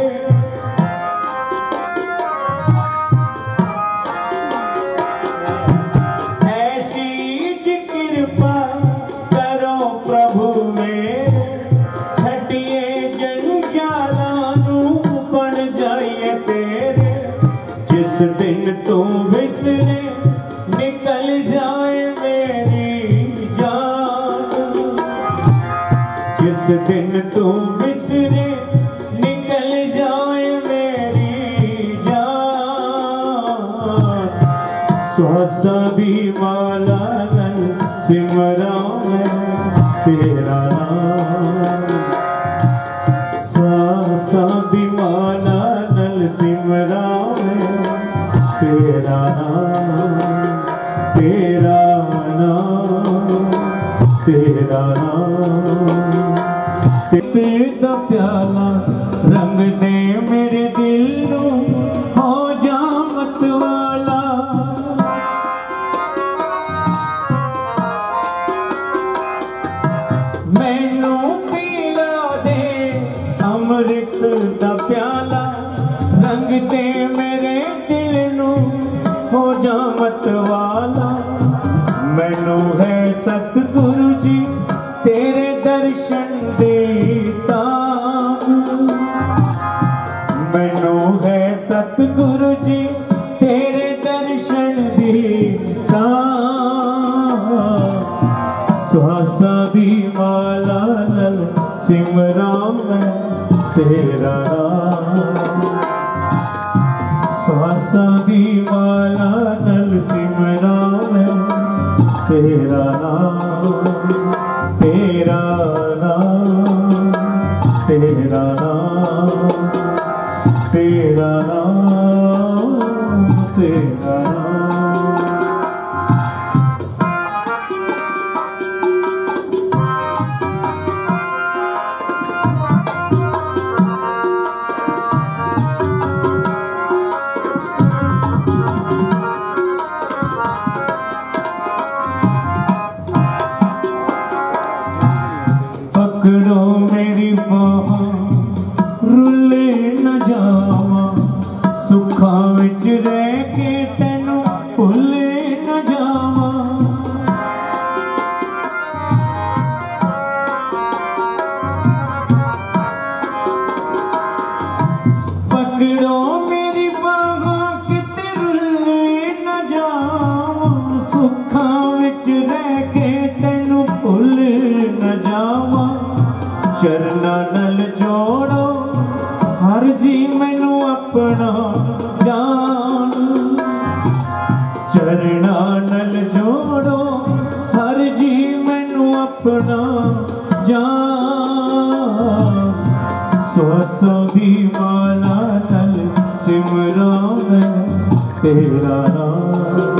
जिस दिन तू बिसरे निकल जाए मेरी जान, जिस दिन तू बिसरे निकल जाए मेरी जान। श्वासा दी माला नल सिमरा मैं तेरा नाम, श्वासा दी माला नल सिमरा तेरा नाम, तेरा नाम, तेरा नाम। तेरा प्याला रंग दे मेरे दिल नू, हो जा मत वाला। मैनू पीला दे अमृत दा प्याला, रंग दे मेरे दिल नू, हो जा मत वाला। मैनू है सतगुरु जी तेरे दर्शन देता, मैनू है सतगुरु जी तेरे दर्शन देता। श्वासा दी माला नल सिमरा मैं तेरा नाम, श्वासा दी माला नल सिमरा मैं तेरा नाम, तेरा नाम, तेरा नाम, तेरा नाम, तेरा नाम। पकड़ो मेरी बाह रुले न जावा, सुखा विच रह के तेनू भुले न जावा। पकड़ो मेरी बाह किते रुले न जावा, सुखा विच रह के तेनू भुल न जावा। चरना नल जोड़ो हर जी मैनू अपना जान, चरना नल जोड़ो हर जी मैनू अपना जान। श्वासा दी माला नल सिमरा मैं तेरा नाम,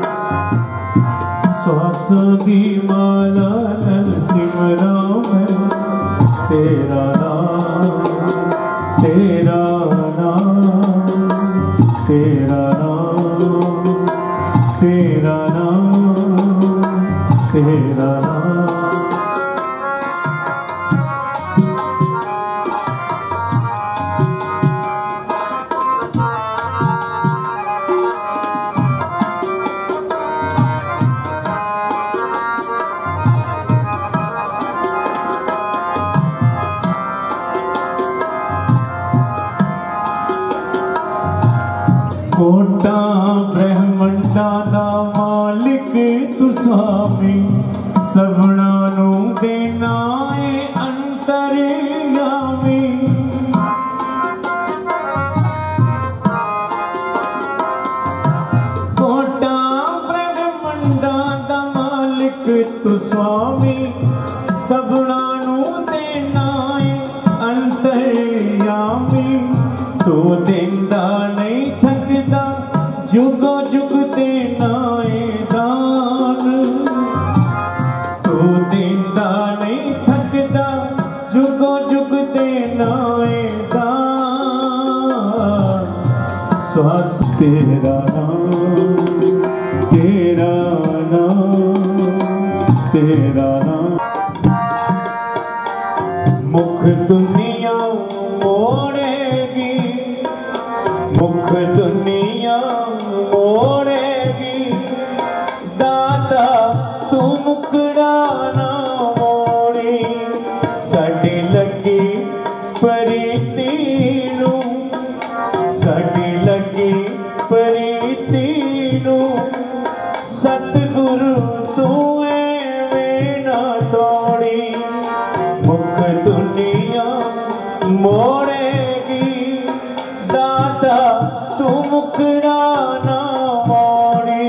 श्वासा दी माला नल सिमरा मैं तेरा नाम, तेरा नाम, तेरा नाम, तेरा नाम, तेरा नाम। कोटा ब्रह्मंडा दा स्वामी सबना नू देना है अंतरयामी कोटा ब्रह्मंडा दा मालिक तू स्वामी सबना नू देना है अंतरयामी तू देंदा नहीं थकदा जुगो जुग देना है दान तू देंदा नहीं थकदा जुगो जुग देना है दान श्वास तेरा नाम तेरा नाम तेरा नाम मुख दुनिया मोड़ेगी मुख दुनिया मोड़ेगी दाता तू मुकड़ा ना मोड़ी साडी लगी प्रीति नू साडी लगी प्रीति नू सतगुरु तू एवें ना तोड़ी मुख दुनिया मोड़ेगी दाता तू मुकड़ा ना मोड़ी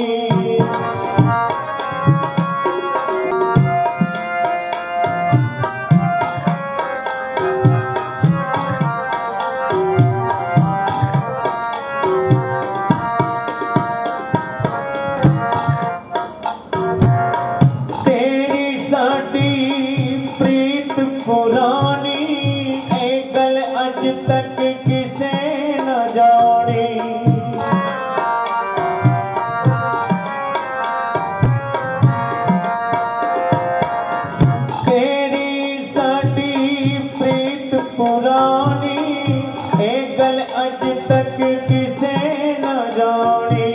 तेरी साडी प्रीत पुरानी ए गल अज तक किसे न जानी तेरी साडी प्रीत पुरानी ए गल अज तक किसे न जानी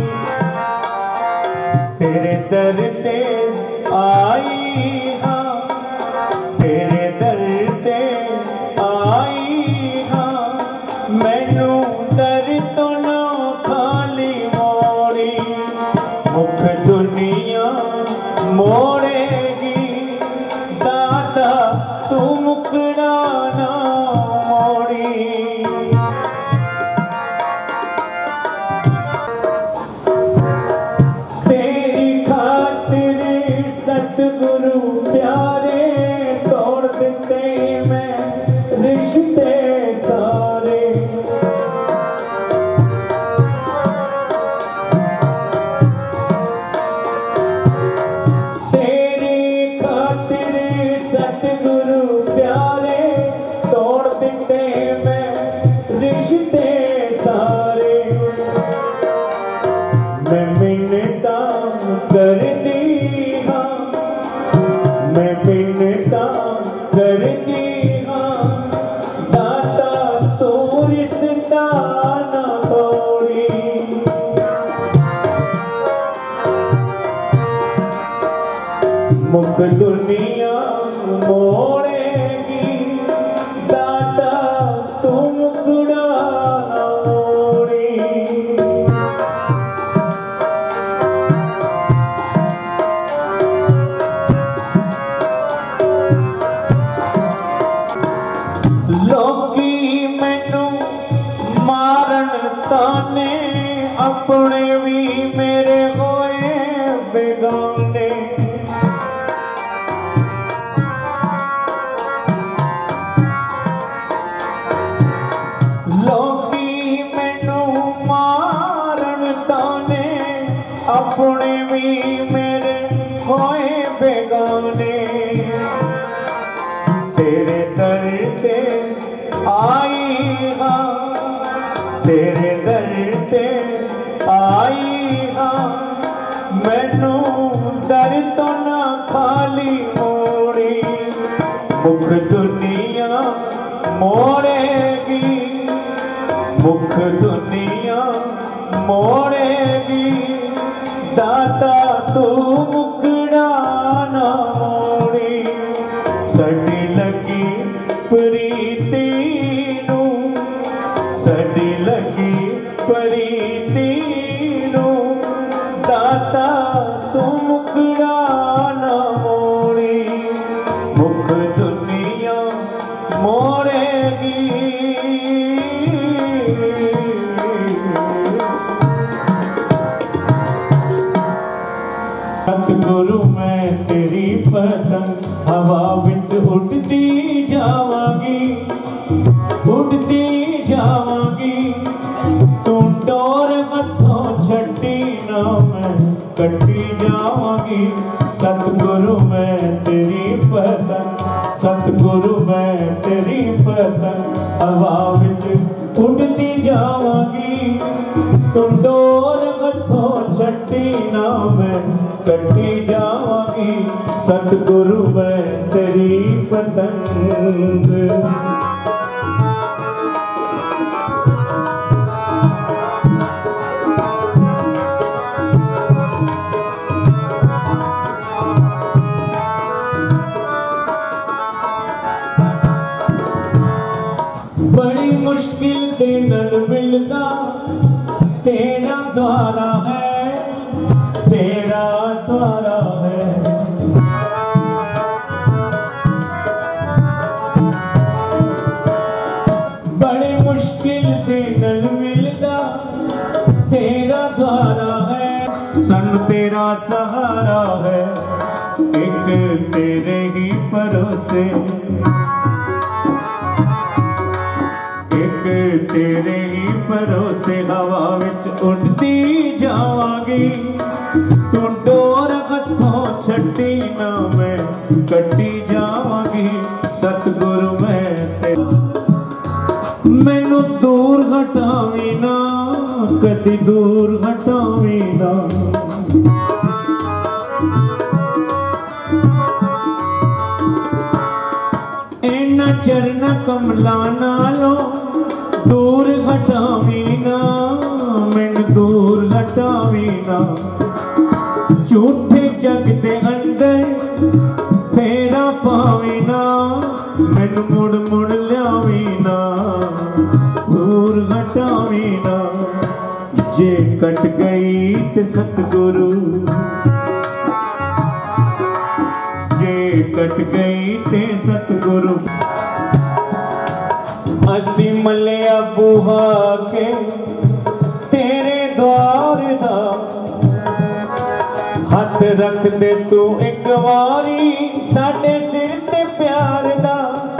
तेरे दर ते आई हाँ तेरे दर ते आई हाँ मैनू दर तो ना खाली मोड़ी मुख दुनिया मोड़ेगी दाता तू मुकड़ा ना मोड़ी तेरी खातिर सतगुरु प्यारे तोड़ देते मैं रिश्ते सारे तेरी खातिर सतगुरु प्यारे तोड़ देते मैं रिश्ते सारे मैं मिन्नता कर दी हाँ मैं मिन्नता कर दी हाँ दाता तू रिश्ता ना तोड़ी मुख दुनिया मोड़ेगी दाता तू मुकड़ा ना मोड़ी लोकी मैनू मारन ताने अपने भी मेरे होए बेगाने लोकी मैनू मारन ताने अपने भी मेरे होए बेगाने तेरे दर ते आई हाँ तेरे दर ते आई हाँ मैनू दर तो ना खाली मोड़ी मुख दुनिया मोड़ेगी मुख दुनिया मोड़ेगी दाता तू मुकड़ा ना मोड़ी साडी लगी प्रीति नू साडी लगी प्रीति नू दाता तू सतगुरु मैं तेरी पतंग हवा विच उड़ती जावांगी, उड़ती जावांगी। तू डोर हथों छड्डी ना मैं कट्टी जावांगी। सतगुरु मैं तेरी पतंग, सतगुरु मैं तेरी पतंग हवा विच उड़ती जावांगी। तू डोर हथों छड्डी ना मैं कट्टी जावांगी। सतगुरु मैं तेरी पतंग। बड़ी मुश्किल दे नल मिलदा तेरा द्वारा है, तेरा द्वारा है। बड़ी मुश्किल दे नल मिलदा तेरा द्वारा है। सन तेरा सहारा है, एक तेरे ही भरोसे, एक तेरे ही भरोसे हवा विच उड़ती जावांगी। तू डोर हथों छड्डी ना मैं कट्टी जावांगी। सतगुरु मैं मैनू दूर हटावी ना, कदी दूर हटावी ना। इन्हां चरण कमलां नालों दूर हटावी ना, मैनू दूर हटावी ना। झूठे जग दे अंदर फेरा पावी ना, मैनू मुड़ मुड़ लियावी ना, दूर हटावी ना। जे कट गई ते सतगुरु, जे कट गई ते सतगुरु। असी मलिया बूहा के तेरे द्वार दा, हथ रख दे तू एक वारी साडे सिर ते प्यार दा।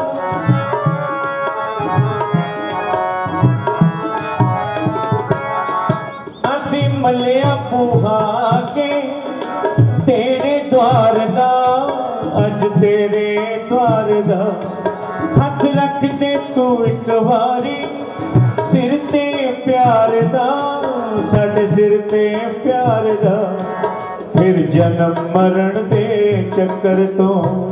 असी मलिया बूहा के तेरे द्वार दा, अज तेरे द्वार दा। हथ रख दे तू एक वारी सिर ते प्यार दा, साडे सिर ते प्यार दा। फिर जन्म मरण दे चक्कर तो,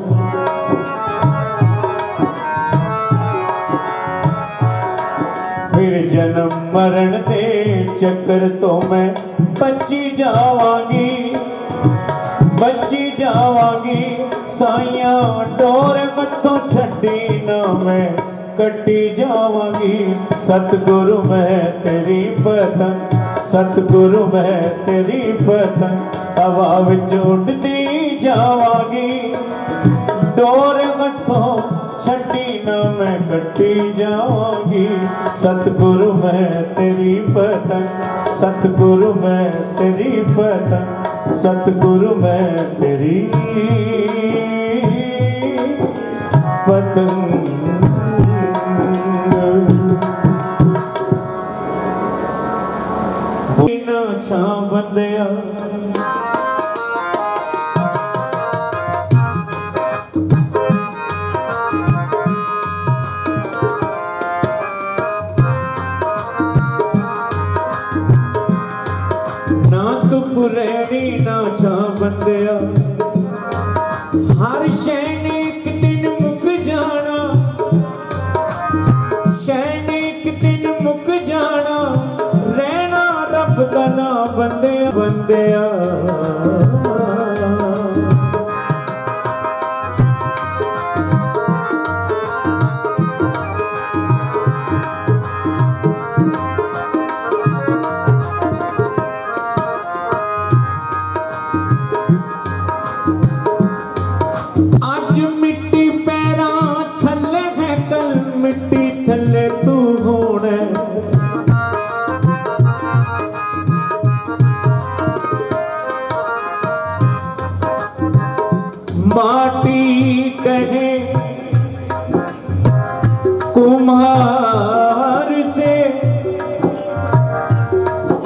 फिर जन्म मरण दे चक्कर तो मैं बची जावांगी, बची जावांगी। साइया डोर मथों छड्डी ना मैं कट्टी जावांगी। सतगुरु मैं तेरी पतंग, सतगुरु मैं तेरी पतंग हवा विच उड़ती जावांगी। डोर मथों छड्डी ना मैं कट्टी जावांगी। सतगुरु मैं तेरी पतंग, सतगुरु मैं तेरी पतंग, सतगुरु मैं तेरी पतंग। बिना छा बंदिया ना तू पुरैनी ना छा बंदिया। हर शैन एक दिन मुक जाना, शैन एक दिन मुक जाना। रहना रब दा ना बंदिया, बंदिया। आज मिट्टी पैरां थल्ले है, कल मिट्टी थल्ले तू होना।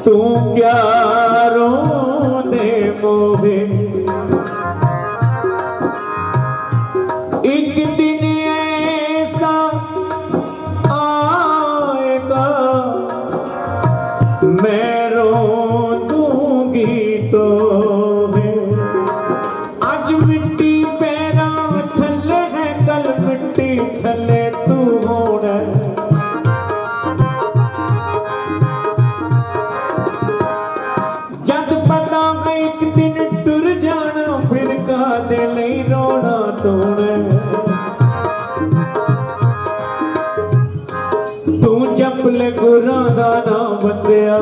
तू क्या रोंदे मोहे एक दिन ऐसा आएगा मैं रो दूंगी तो आज मिट्टी पैरा थले है कल मिट्टी थले तू होना जद पता है एक दिन टुर जाना फिर कादे नहीं रोना तूने तू जपले गुरां दा ना बंदिया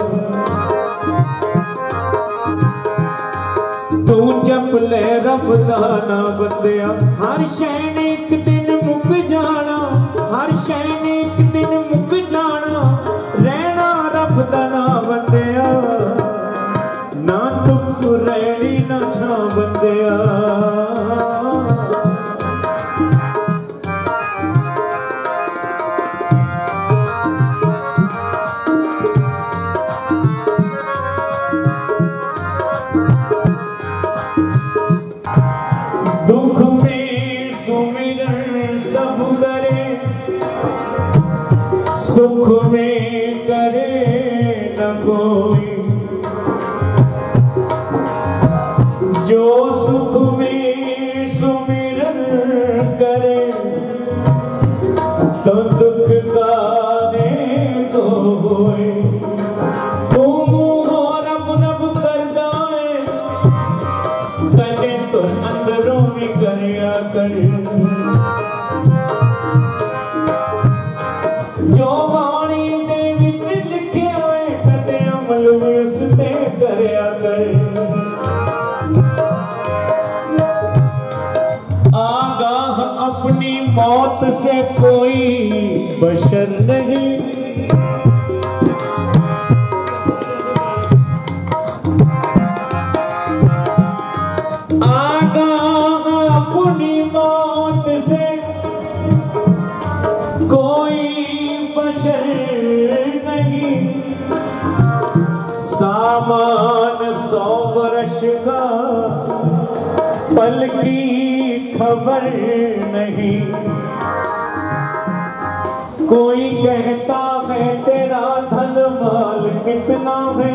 तू जपले रब दा ना बंदिया हर शैन एक दिन मुक जाना हर शैन एक दिन मुक जाना रहना रब दा ना बंदिया ना तुक रहनी ना छा बंदिया दुख में सुमिरन सब करे सुख में करे न कोई जो सुख में सुमिरन करे तो दुख का तो होए तू मुँह रब रब करदा है कदे तो अंदरों में करया कर जो वाणी दे विच लिखे होए कदे अमल उस ते करया कर आगाह अपनी मौत से कोई बशर नहीं आगाह अपनी मौत से कोई बशर नहीं सामान सौ वर्ष का पल की खबर नहीं कोई कहता है तेरा धन माल कितना है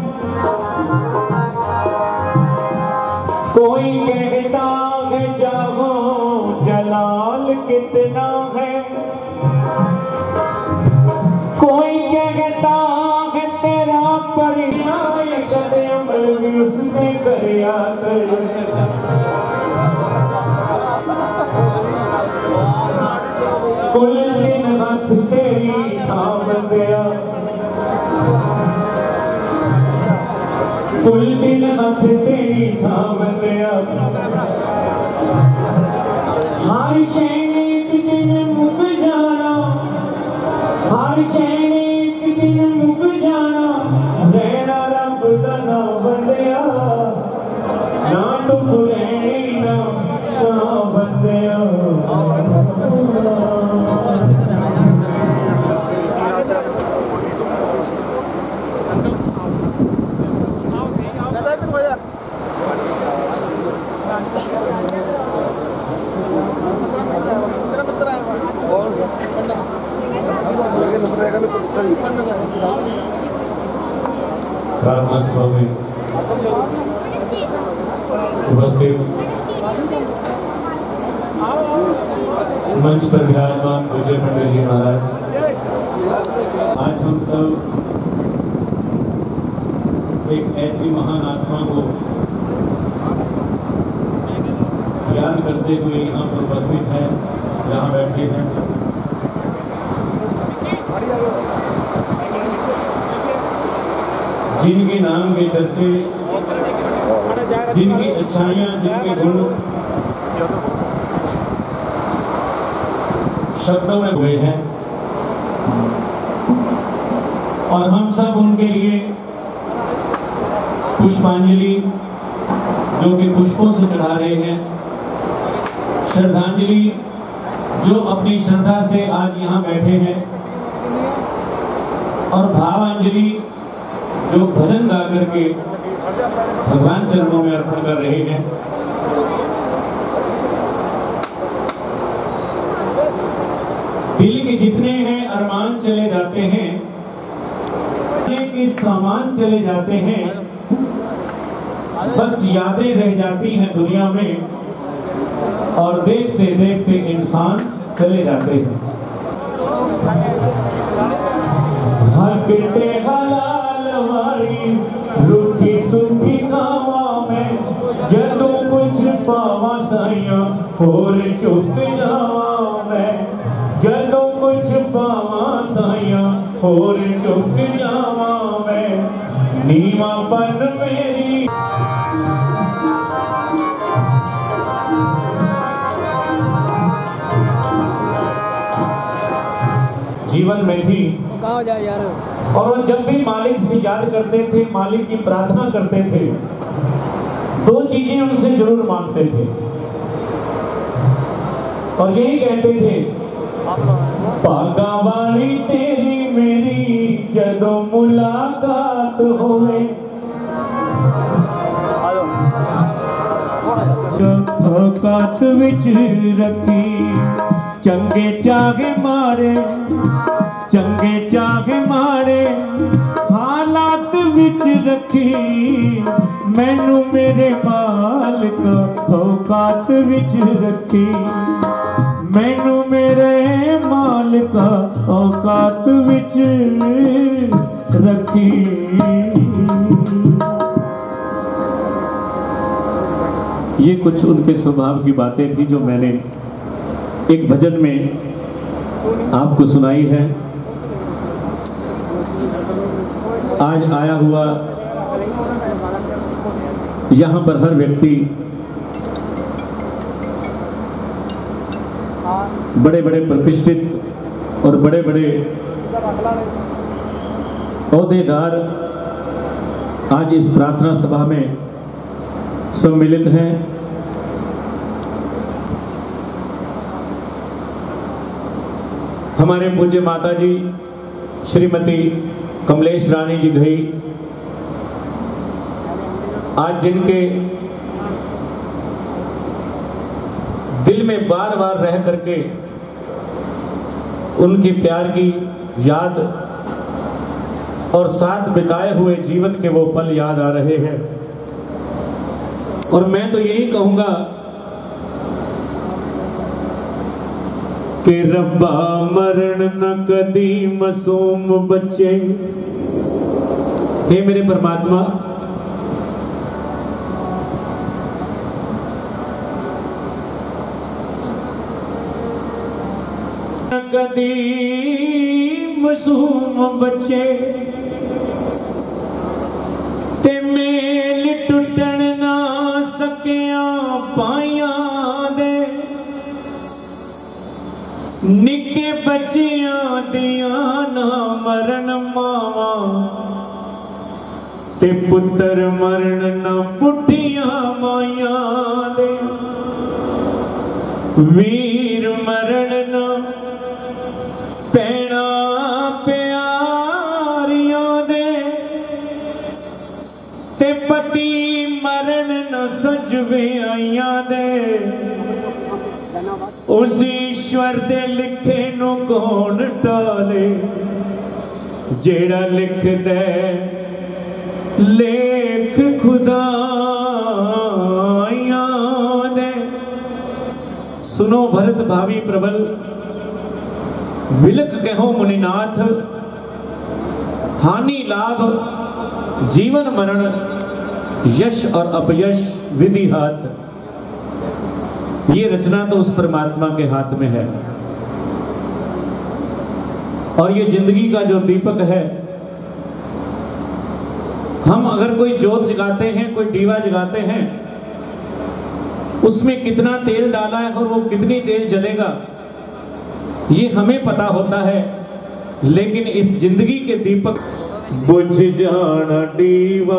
कोई कहता है जाहो जलाल कितना है कोई कहता है तेरा परिणाम करे अमल भी उसमें करया कर कुल दिन हाथ तेरी थाम गया कुल दिन हाथ तेरी थाम गया हर शैन एक दिन मुक जाना हर शैन एक दिन मुक जाना रहना रब दा ना बंदिया ना तुम रहना शाह बंदिया प्रार्थना सभा में उपस्थित मंच पर विराजमान पूज्य पंडित जी महाराज, आज हम सब एक ऐसी महान आत्मा को याद करते हुए यहाँ पर उपस्थित हैं, यहाँ बैठे हैं। जिनके नाम के चर्चे, जिनकी अच्छाइयाँ, जिनके गुण शब्दों में हुए हैं और हम सब उनके लिए पुष्पांजलि जो कि पुष्पों से चढ़ा रहे हैं, श्रद्धांजलि जो अपनी श्रद्धा से आज यहाँ बैठे हैं और भावांजलि जो भजन गा करके भगवान चरणों में अर्पण कर रहे हैं। दिल के जितने हैं अरमान चले जाते हैं, के सामान चले जाते हैं, बस यादें रह जाती हैं दुनिया में, और देखते देखते इंसान चले जाते हैं। हकते हलाल वाली रूखी सुखी खावा में, जदों कुछ पावा साइया होर चुप जावा मैं, जदों कुछ पावा साइया होर चुप जावा मैं, नीवा पर मेरी जीवन में भी कहाँ जाए यार। और वो जब भी मालिक से याद करते थे, मालिक की प्रार्थना करते थे, दो चीजें उनसे जरूर मांगते थे और यही कहते थे, भागा वाली तेरी मेरी जदों मुलाकात होवे, औकात विच रखी चंगे चागे मारे, चंगे चागे मारे हालात विच रखी, मैनू मेरे मालिक औकात विच रखी, मैनू मेरे मालिक औकात विच रखी। ये कुछ उनके स्वभाव की बातें थी जो मैंने एक भजन में आपको सुनाई है। आज आया हुआ यहाँ पर हर व्यक्ति बड़े बड़े प्रतिष्ठित और बड़े बड़े ओहदेदार आज इस प्रार्थना सभा में सम्मिलित हैं। हमारे पूज्य माता जी श्रीमती कमलेश रानी जी घई, आज जिनके दिल में बार बार रह करके उनके प्यार की याद और साथ बिताए हुए जीवन के वो पल याद आ रहे हैं। और मैं तो यही कहूंगा कि रब्बा मरण न कदी मासूम बच्चे, हे मेरे परमात्मा, न कदी मासूम बच्चे ते मेल टुटन ना सकिया पाइया दे, निके बच्चियां दिया ना मरण मावा, ते पुत्र मरण ना पुठिया माया दे, वीर मरण ना पैना प्यारियां दे, ते पति मरण न सजवे आइया दे, उस ईश्वर दे लिखे नु कौन टाले, जेड़ा लिख दे लेख खुदा दे। सुनो भरत भावी प्रबल, विलक कहो मुनिनाथ, हानि लाभ जीवन मरण, यश और अपयश विधि हाथ। ये रचना तो उस परमात्मा के हाथ में है, और ये जिंदगी का जो दीपक है, हम अगर कोई जोत जगाते हैं, कोई दीवा जगाते हैं, उसमें कितना तेल डाला है और वो कितनी देर जलेगा ये हमें पता होता है, लेकिन इस जिंदगी के दीपक बुझ जाना दीवा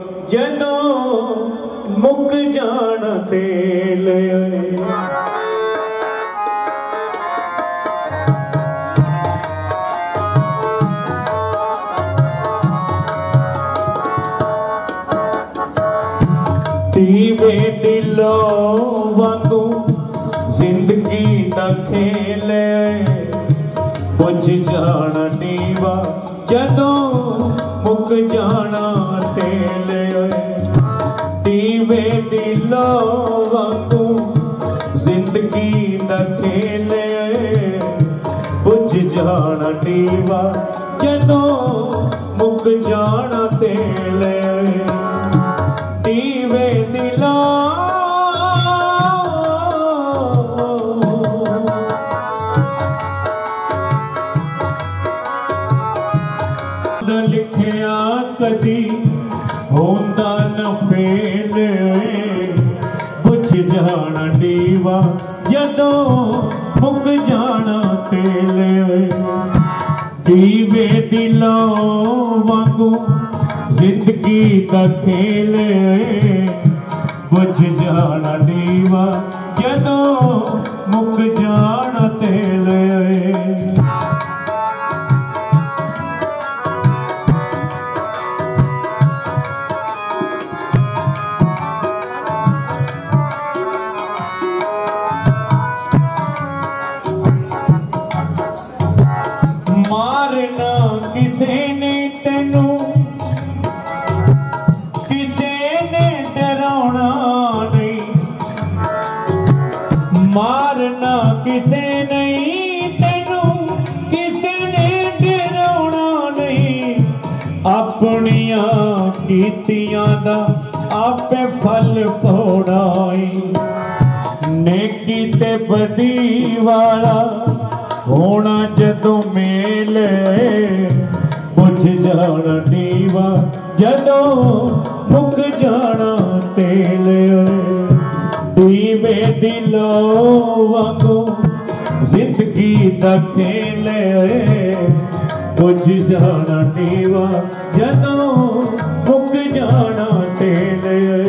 जदों मुक जाना तेल, दीवे दिलों वांगू जिंदगी दा खेल बुझ जाना दीवा जदों मुक जाना तेल दीवे दिलों वांगू जिंदगी दा खेल बुझ जाना दीवा जदों मुक जाना तेल दीवे दिलों लिखिया कदी होंदा न फेल बुझ जाना दीवा जदों मुक जाना तेल दीवे दिलों वांगू जिंदगी का खेल बुझ जाना दीवा जदों मुक जाना तेल मारना किसे ने तेनू किसे ने डराउना नहीं मारना किसे नहीं तेनू किसे ने डराउना नहीं अपनिया कीतियां दा आपे फल पौड़ाई नेकी ते बदी वाला होना जदों मेल बुझ जाना दीवा जदों मुक जाना तेल दीवे दिलों वांगू जिंदगी दा खेल बुझ जाना दीवा जदों मुक जाना तेल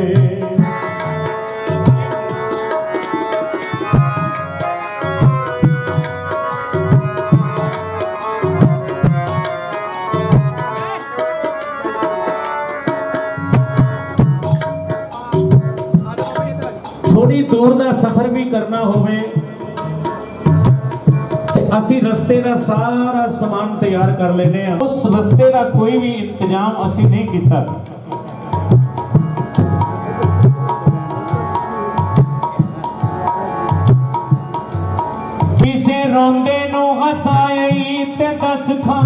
थोड़ी दूर का सफर भी करना होवे असी रस्ते का सारा समान तैयार कर लेने उस रस्ते का कोई भी इंतजाम असी नहीं किया किसे रोंदे नू हसाई ते दस खां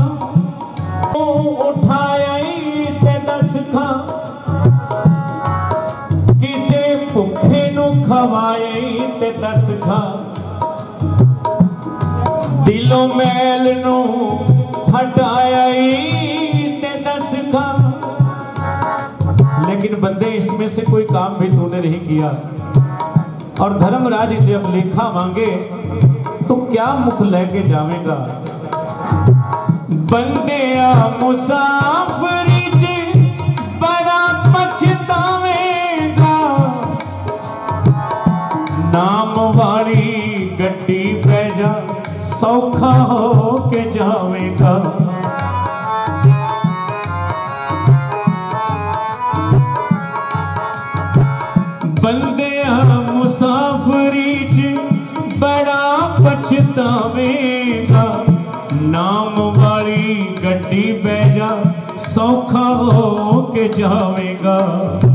उठाई ते दस खां किसे भुखे नू खवाई ते दस खां दिलों मैल नू हटाई ते दस खां लेकिन बंदे इसमें से कोई काम भी तूने नहीं किया और धर्मराज जब लेखा मांगे तो क्या मुख लेके जावेगा बंदे मुसाफरी च बड़ा पछतावेगा नाम वाली गड्डी पे जा सौखा हो के जावेगा बंदे मुसाफरी च बड़ा पछतावेगा नाम वाली गड्डी पे जा सौखा हो के जावेगा।